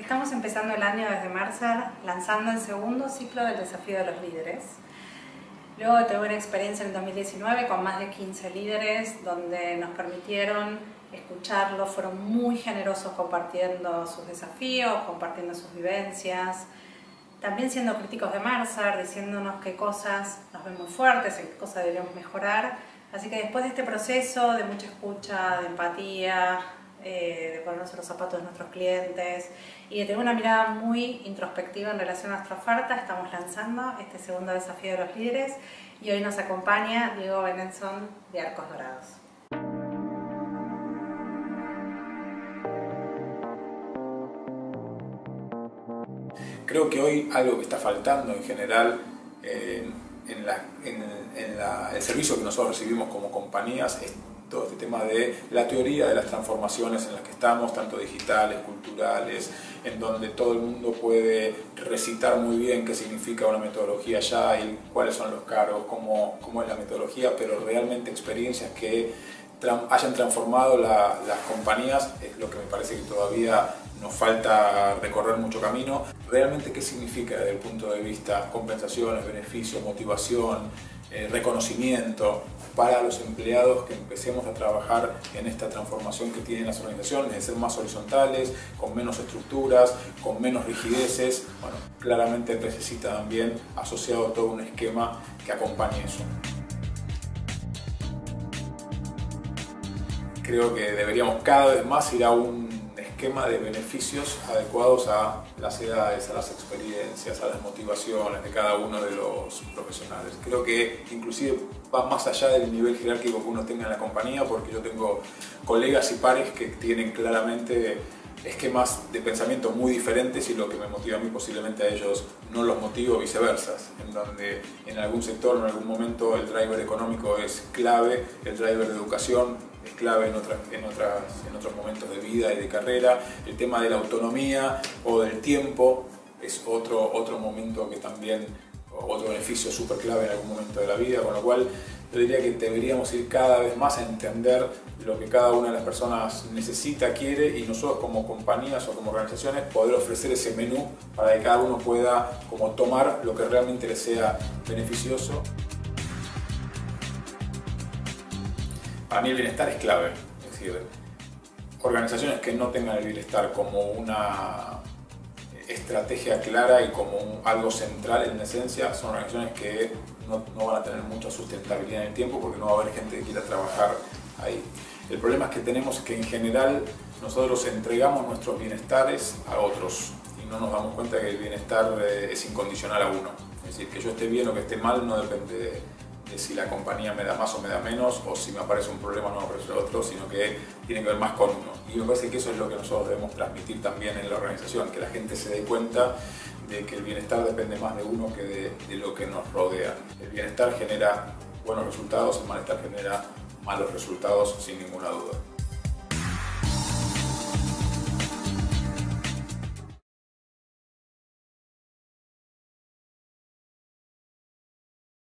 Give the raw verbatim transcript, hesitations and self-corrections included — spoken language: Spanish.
Estamos empezando el año desde Mercer, lanzando el segundo ciclo del Desafío de los Líderes. Luego tuve una experiencia en el dos mil diecinueve con más de quince líderes, donde nos permitieron escucharlos, fueron muy generosos compartiendo sus desafíos, compartiendo sus vivencias, también siendo críticos de Mercer, diciéndonos qué cosas nos ven muy fuertes, en qué cosas deberíamos mejorar. Así que después de este proceso de mucha escucha, de empatía, eh, de ponernos en los zapatos de nuestros clientes y de tener una mirada muy introspectiva en relación a nuestra oferta, estamos lanzando este segundo Desafío de los Líderes y hoy nos acompaña Diego Benenson de Arcos Dorados. Creo que hoy algo que está faltando en general eh, en, la, en, en la, el servicio que nosotros recibimos como compañías es todo este tema de la teoría de las transformaciones en las que estamos, tanto digitales, culturales, en donde todo el mundo puede recitar muy bien qué significa una metodología ya y cuáles son los cargos, cómo, cómo es la metodología, pero realmente experiencias que tra- hayan transformado la, las compañías es lo que me parece que todavía nos falta recorrer mucho camino. Realmente qué significa desde el punto de vista compensaciones, beneficios, motivación, eh, reconocimiento para los empleados, que empecemos a trabajar en esta transformación que tienen las organizaciones, de ser más horizontales, con menos estructuras, con menos rigideces. Bueno, claramente necesita también asociado todo un esquema que acompañe eso. Creo que deberíamos cada vez más ir a un esquema de beneficios adecuados a las edades, a las experiencias, a las motivaciones de cada uno de los profesionales. Creo que inclusive va más allá del nivel jerárquico que uno tenga en la compañía, porque yo tengo colegas y pares que tienen claramente esquemas de pensamiento muy diferentes y lo que me motiva a mí posiblemente a ellos no los motiva o viceversa, en donde en algún sector, en algún momento el driver económico es clave, el driver de educación es clave en, otras, en, otras, en otros momentos de vida y de carrera, el tema de la autonomía o del tiempo es otro, otro momento que también, otro beneficio súper clave en algún momento de la vida, con lo cual yo diría que deberíamos ir cada vez más a entender lo que cada una de las personas necesita, quiere, y nosotros como compañías o como organizaciones poder ofrecer ese menú para que cada uno pueda como tomar lo que realmente le sea beneficioso. Para mí el bienestar es clave, es decir, organizaciones que no tengan el bienestar como una estrategia clara y como un, algo central en esencia, son organizaciones que no, no van a tener mucha sustentabilidad en el tiempo porque no va a haber gente que quiera trabajar ahí. El problema es que tenemos que en general nosotros entregamos nuestros bienestares a otros y no nos damos cuenta que el bienestar es incondicional a uno. Es decir, que yo esté bien o que esté mal no depende de, de si la compañía me da más o me da menos, o si me aparece un problema o no me aparece otro, sino que tiene que ver más con uno. Y me parece que eso es lo que nosotros debemos transmitir también en la organización, que la gente se dé cuenta de que el bienestar depende más de uno que de, de lo que nos rodea. El bienestar genera buenos resultados, el malestar genera malos resultados sin ninguna duda.